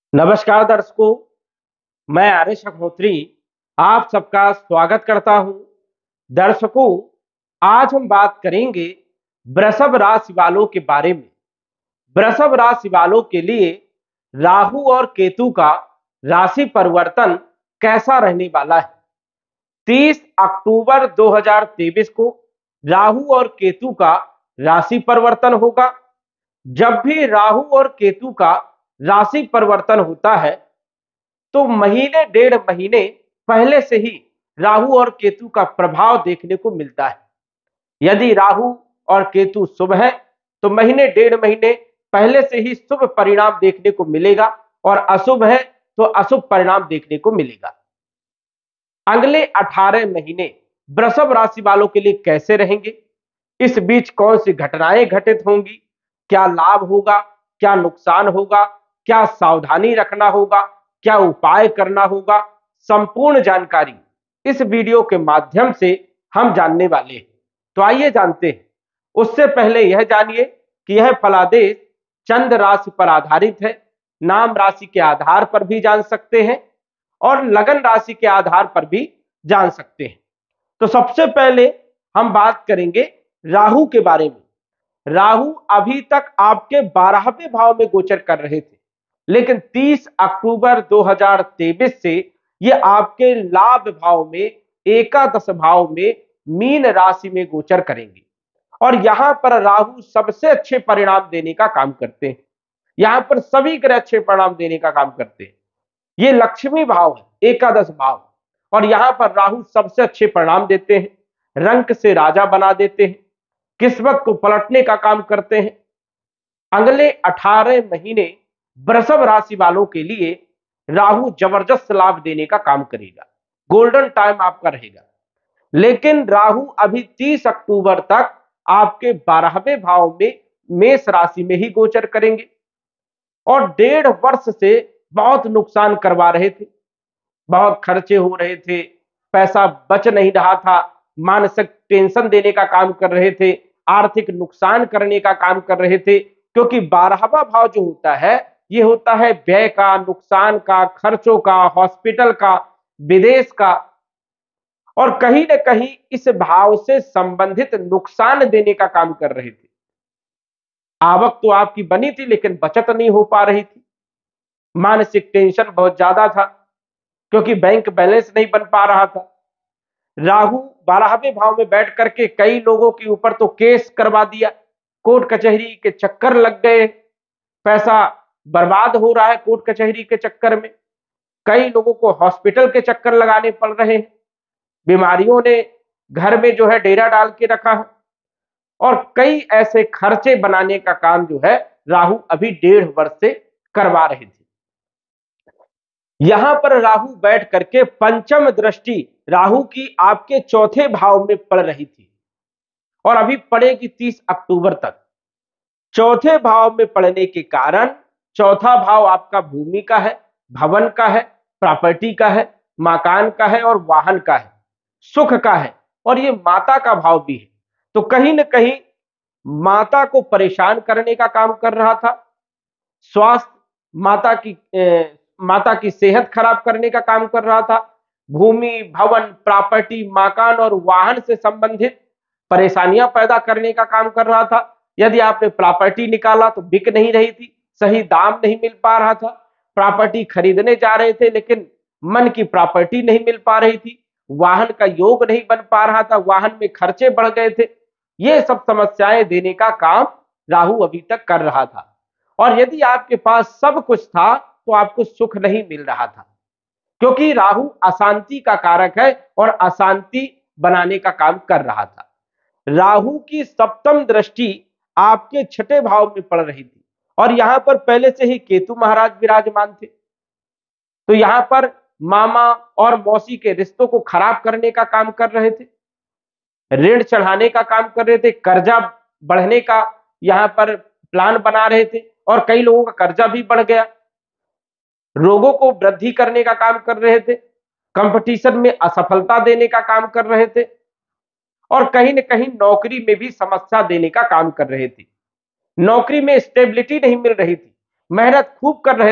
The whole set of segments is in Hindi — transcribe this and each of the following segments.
नमस्कार दर्शकों, मैं आर्यश अग्निहोत्री आप सबका स्वागत करता हूं। दर्शकों, आज हम बात करेंगे वृषभ राशि वालों के बारे में। वृषभ राशि वालों के लिए राहु और केतु का राशि परिवर्तन कैसा रहने वाला है। 30 अक्टूबर 2023 को राहु और केतु का राशि परिवर्तन होगा। जब भी राहु और केतु का राशि परिवर्तन होता है तो महीने डेढ़ महीने पहले से ही राहु और केतु का प्रभाव देखने को मिलता है। यदि राहु और केतु शुभ है तो महीने डेढ़ महीने पहले से ही शुभ परिणाम देखने को मिलेगा और अशुभ है तो अशुभ परिणाम देखने को मिलेगा। अगले 18 महीने वृषभ राशि वालों के लिए कैसे रहेंगे, इस बीच कौन सी घटनाएं घटित होंगी, क्या लाभ होगा, क्या नुकसान होगा, क्या सावधानी रखना होगा, क्या उपाय करना होगा, संपूर्ण जानकारी इस वीडियो के माध्यम से हम जानने वाले हैं। तो आइए जानते हैं। उससे पहले यह जानिए कि यह फलादेश चंद्र राशि पर आधारित है। नाम राशि के आधार पर भी जान सकते हैं और लगन राशि के आधार पर भी जान सकते हैं। तो सबसे पहले हम बात करेंगे राहु के बारे में। राहु अभी तक आपके 12वें भाव में गोचर कर रहे थे, लेकिन 30 अक्टूबर 2023 से ये आपके लाभ भाव में, एकादश भाव में, मीन राशि में गोचर करेंगे। और यहां पर राहु सबसे अच्छे परिणाम देने का काम करते हैं। यहां पर सभी ग्रह अच्छे परिणाम देने का काम करते हैं। ये लक्ष्मी भाव है, एकादश भाव, और यहां पर राहु सबसे अच्छे परिणाम देते हैं। रंक से राजा बना देते हैं, किस्मत को पलटने का काम करते हैं। अगले 18 महीने वृषभ राशि वालों के लिए राहु जबरदस्त लाभ देने का काम करेगा। गोल्डन टाइम आपका रहेगा। लेकिन राहु अभी 30 अक्टूबर तक आपके 12वें भाव में मेष राशि में ही गोचर करेंगे और 1.5 वर्ष से बहुत नुकसान करवा रहे थे। बहुत खर्चे हो रहे थे, पैसा बच नहीं रहा था, मानसिक टेंशन देने का काम कर रहे थे, आर्थिक नुकसान करने का काम कर रहे थे। क्योंकि 12वां भाव जो होता है, ये होता है व्यय का, नुकसान का, खर्चों का, हॉस्पिटल का, विदेश का, और कहीं न कहीं इस भाव से संबंधित नुकसान देने का काम कर रहे थे। आवक तो आपकी बनी थी लेकिन बचत नहीं हो पा रही थी। मानसिक टेंशन बहुत ज्यादा था क्योंकि बैंक बैलेंस नहीं बन पा रहा था। राहु 12वें भाव में बैठ करके कई लोगों के ऊपर तो केस करवा दिया, कोर्ट कचहरी के चक्कर लग गए, पैसा बर्बाद हो रहा है कोर्ट कचहरी के चक्कर में। कई लोगों को हॉस्पिटल के चक्कर लगाने पड़ रहे हैं। बीमारियों ने घर में जो है डेरा डाल के रखा है और कई ऐसे खर्चे बनाने का काम जो है राहु अभी 1.5 वर्ष से करवा रहे थे। यहां पर राहु बैठ करके पंचम दृष्टि राहु की आपके चौथे भाव में पड़ रही थी और अभी पड़ेगी 30 अक्टूबर तक। चौथे भाव में पड़ने के कारण चौथा भाव आपका भूमि का है, भवन का है, प्रॉपर्टी का है, मकान का है और वाहन का है, सुख का है, और ये माता का भाव भी है। तो कहीं ना कहीं माता को परेशान करने का काम कर रहा था। स्वास्थ्य, माता की सेहत खराब करने का काम कर रहा था। भूमि, भवन, प्रॉपर्टी, मकान और वाहन से संबंधित परेशानियां पैदा करने का काम कर रहा था। यदि आपने प्रॉपर्टी निकाला तो बिक नहीं रही थी, सही दाम नहीं मिल पा रहा था। प्रॉपर्टी खरीदने जा रहे थे लेकिन मन की प्रॉपर्टी नहीं मिल पा रही थी। वाहन का योग नहीं बन पा रहा था, वाहन में खर्चे बढ़ गए थे। ये सब समस्याएं देने का काम राहु अभी तक कर रहा था। और यदि आपके पास सब कुछ था तो आपको सुख नहीं मिल रहा था, क्योंकि राहु अशांति का कारक है और अशांति बनाने का काम कर रहा था। राहु की सप्तम दृष्टि आपके छठे भाव में पड़ रही थी और यहां पर पहले से ही केतु महाराज विराजमान थे। तो यहां पर मामा और मौसी के रिश्तों को खराब करने का काम कर रहे थे, ऋण चढ़ाने का काम कर रहे थे, कर्जा बढ़ने का यहां पर प्लान बना रहे थे और कई लोगों का कर्जा भी बढ़ गया। रोगों को वृद्धि करने का काम कर रहे थे, कंपटीशन में असफलता देने का काम कर रहे थे और कहीं न कहीं नौकरी में भी समस्या देने का काम कर रहे थे। नौकरी में स्टेबिलिटी नहीं मिल रही थी, मेहनत खूब कर रहे थे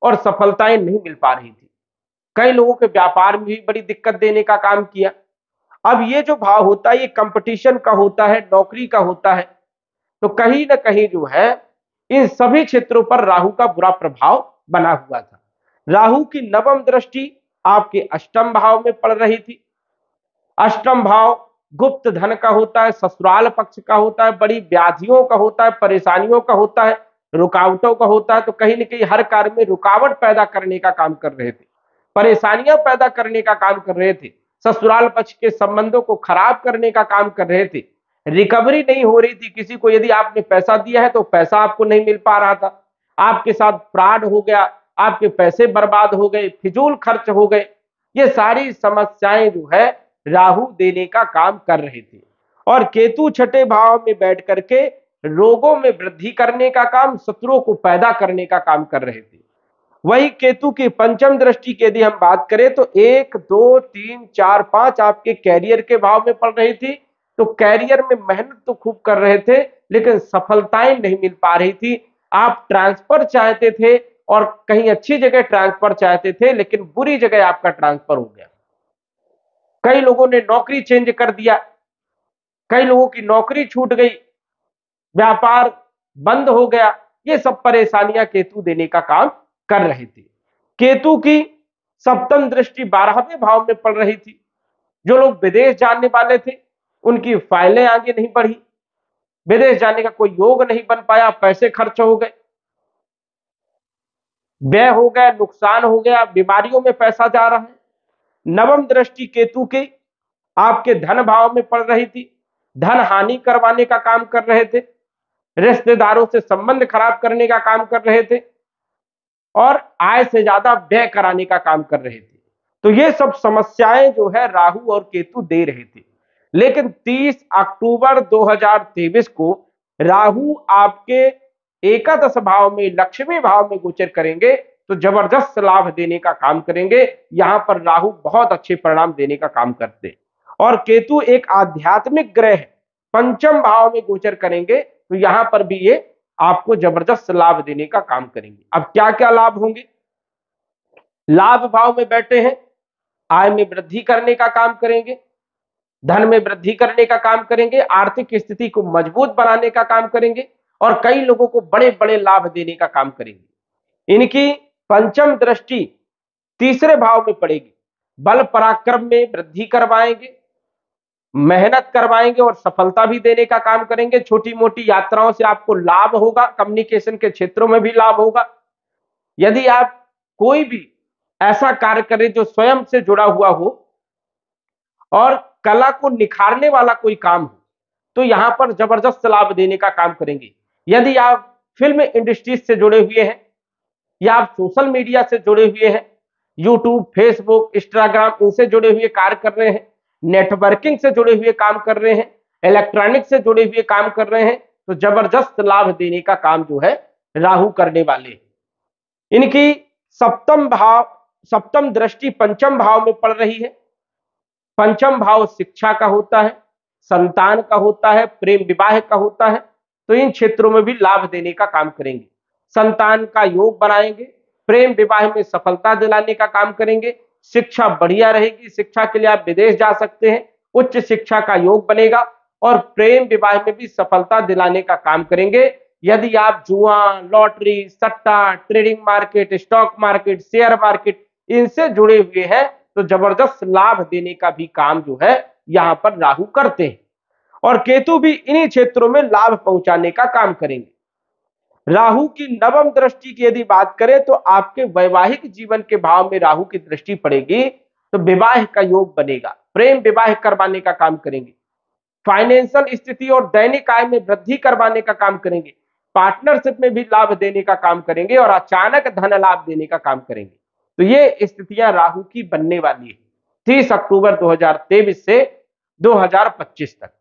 और सफलताएं नहीं मिल पा रही थी। कई लोगों के व्यापार में भी बड़ी दिक्कत देने का काम किया। अब ये जो भाव होता है ये कंपटीशन का होता है, नौकरी का होता है, तो कहीं ना कहीं जो है इन सभी क्षेत्रों पर राहु का बुरा प्रभाव बना हुआ था। राहु की नवम दृष्टि आपके अष्टम भाव में पड़ रही थी। अष्टम भाव गुप्त धन का होता है, ससुराल पक्ष का होता है, बड़ी व्याधियों का होता है, परेशानियों का होता है, रुकावटों का होता है। तो कहीं ना कहीं हर कार्य में रुकावट पैदा करने का काम कर रहे थे, परेशानियां पैदा करने का काम कर रहे थे, ससुराल पक्ष के संबंधों को खराब करने का काम कर रहे थे। रिकवरी नहीं हो रही थी। किसी को यदि आपने पैसा दिया है तो पैसा आपको नहीं मिल पा रहा था, आपके साथ फ्रॉड हो गया, आपके पैसे बर्बाद हो गए, फिजूल खर्च हो गए। ये सारी समस्याएं जो है राहु देने का काम कर रहे थे। और केतु छठे भाव में बैठ करके रोगों में वृद्धि करने का काम, शत्रुओं को पैदा करने का काम कर रहे थे। वही केतु की पंचम दृष्टि की यदि हम बात करें तो 1 2 3 4 5 आपके कैरियर के भाव में पड़ रही थी। तो कैरियर में मेहनत तो खूब कर रहे थे लेकिन सफलताएं नहीं मिल पा रही थी। आप ट्रांसफर चाहते थे और कहीं अच्छी जगह ट्रांसफर चाहते थे लेकिन बुरी जगह आपका ट्रांसफर हो गया। कई लोगों ने नौकरी चेंज कर दिया, कई लोगों की नौकरी छूट गई, व्यापार बंद हो गया। ये सब परेशानियां केतु देने का काम कर रहे थे। केतु की सप्तम दृष्टि 12वें भाव में पड़ रही थी। जो लोग विदेश जाने वाले थे उनकी फाइलें आगे नहीं बढ़ी, विदेश जाने का कोई योग नहीं बन पाया, पैसे खर्च हो गए, व्यय हो गया, नुकसान हो गया, बीमारियों में पैसा जा रहा है। नवम दृष्टि केतु के आपके धन भाव में पड़ रही थी, धन हानि करवाने का काम कर रहे थे, रिश्तेदारों से संबंध खराब करने का काम कर रहे थे और आय से ज्यादा व्यय कराने का काम कर रहे थे। तो ये सब समस्याएं जो है राहु और केतु दे रहे थे। लेकिन 30 अक्टूबर 2023 को राहु आपके एकादश भाव में, लक्ष्मी भाव में गोचर करेंगे तो जबरदस्त लाभ देने का काम करेंगे। यहां पर राहु बहुत अच्छे परिणाम देने का काम करते हैं और केतु एक आध्यात्मिक ग्रह है, पंचम भाव में गोचर करेंगे तो यहां पर भी ये आपको जबरदस्त लाभ देने का काम करेंगे। अब क्या क्या लाभ होंगे? लाभ भाव में बैठे हैं, आय में वृद्धि करने का काम करेंगे, धन में वृद्धि करने का काम करेंगे, आर्थिक स्थिति को मजबूत बनाने का काम करेंगे और कई लोगों को बड़े बड़े लाभ देने का काम करेंगे। इनकी पंचम दृष्टि तीसरे भाव में पड़ेगी, बल पराक्रम में वृद्धि करवाएंगे, मेहनत करवाएंगे और सफलता भी देने का काम करेंगे। छोटी मोटी यात्राओं से आपको लाभ होगा, कम्युनिकेशन के क्षेत्रों में भी लाभ होगा। यदि आप कोई भी ऐसा कार्य करें जो स्वयं से जुड़ा हुआ हो और कला को निखारने वाला कोई काम हो तो यहां पर जबरदस्त लाभ देने का काम करेंगे। यदि आप फिल्म इंडस्ट्री से जुड़े हुए हैं या आप सोशल मीडिया से जुड़े हुए हैं, यूट्यूब, फेसबुक, इंस्टाग्राम, इनसे जुड़े हुए कार्य कर रहे हैं, नेटवर्किंग से जुड़े हुए काम कर रहे हैं, इलेक्ट्रॉनिक से जुड़े हुए काम कर रहे हैं, तो जबरदस्त लाभ देने का काम जो है राहु करने वाले हैं। इनकी सप्तम दृष्टि पंचम भाव में पड़ रही है। पंचम भाव शिक्षा का होता है, संतान का होता है, प्रेम विवाह का होता है। तो इन क्षेत्रों में भी लाभ देने का काम करेंगे, संतान का योग बनाएंगे, प्रेम विवाह में सफलता दिलाने का काम करेंगे, शिक्षा बढ़िया रहेगी, शिक्षा के लिए आप विदेश जा सकते हैं, उच्च शिक्षा का योग बनेगा और प्रेम विवाह में भी सफलता दिलाने का काम करेंगे। यदि आप जुआ, लॉटरी, सट्टा, trading market, stock market, share market इनसे जुड़े हुए हैं तो जबरदस्त लाभ देने का भी काम जो है यहां पर राहु करते हैं और केतु भी इन्हीं क्षेत्रों में लाभ पहुंचाने का काम करेंगे। राहु की नवम दृष्टि की यदि बात करें तो आपके वैवाहिक जीवन के भाव में राहु की दृष्टि पड़ेगी तो विवाह का योग बनेगा, प्रेम विवाह करवाने का काम करेंगे, फाइनेंशियल स्थिति और दैनिक आय में वृद्धि करवाने का काम करेंगे, पार्टनरशिप में भी लाभ देने का काम करेंगे और अचानक धन लाभ देने का काम करेंगे। तो ये स्थितियां राहु की बनने वाली है 30 अक्टूबर 2023 से 2025 तक।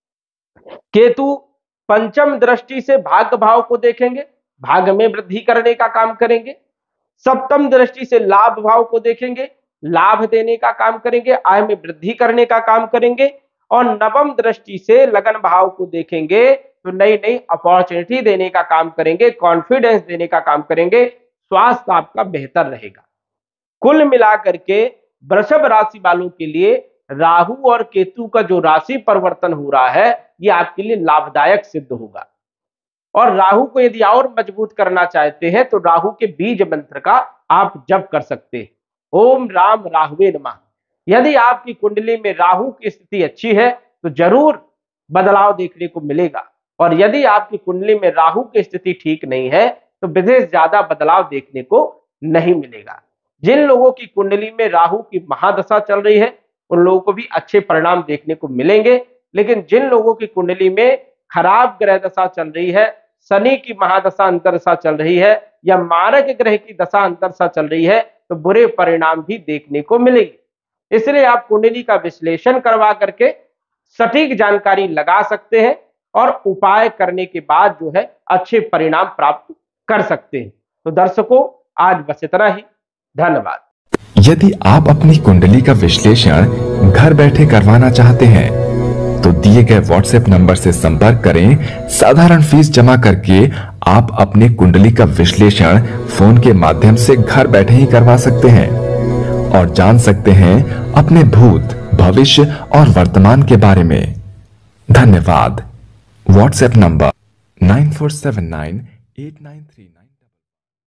केतु पंचम दृष्टि से भाग्य भाव को देखेंगे, भाग्य में वृद्धि करने का काम करेंगे। सप्तम दृष्टि से लाभ भाव को देखेंगे, लाभ देने का काम करेंगे, आय में वृद्धि करने का काम करेंगे और नवम दृष्टि से लगन भाव को देखेंगे तो नई नई अपॉर्चुनिटी देने का काम करेंगे, कॉन्फिडेंस देने का काम करेंगे, स्वास्थ्य आपका बेहतर रहेगा। कुल मिलाकर के वृषभ राशि वालों के लिए राहु और केतु का जो राशि परिवर्तन हो रहा है ये आपके लिए लाभदायक सिद्ध होगा। और राहु को यदि और मजबूत करना चाहते हैं तो राहु के बीज मंत्र का आप जप कर सकते हैं। ओम राम राहुवे नमः। यदि आपकी कुंडली में राहु की स्थिति अच्छी है तो जरूर बदलाव देखने को मिलेगा, और यदि आपकी कुंडली में राहु की स्थिति ठीक नहीं है तो विशेष ज्यादा बदलाव देखने को नहीं मिलेगा। जिन लोगों की कुंडली में राहु की महादशा चल रही है उन लोगों को भी अच्छे परिणाम देखने को मिलेंगे, लेकिन जिन लोगों की कुंडली में खराब ग्रह दशा चल रही है, शनि की महादशा अंतरदशा चल रही है या मारक ग्रह की दशा अंतरदशा चल रही है तो बुरे परिणाम भी देखने को मिलेंगे। इसलिए आप कुंडली का विश्लेषण करवा करके सटीक जानकारी लगा सकते हैं और उपाय करने के बाद जो है अच्छे परिणाम प्राप्त कर सकते हैं। तो दर्शकों, आज बस इतना ही। धन्यवाद। यदि आप अपनी कुंडली का विश्लेषण घर बैठे करवाना चाहते हैं तो दिए गए व्हाट्सएप नंबर से संपर्क करें। साधारण फीस जमा करके आप अपनी कुंडली का विश्लेषण फोन के माध्यम से घर बैठे ही करवा सकते हैं और जान सकते हैं अपने भूत, भविष्य और वर्तमान के बारे में। धन्यवाद। WhatsApp number 94798939।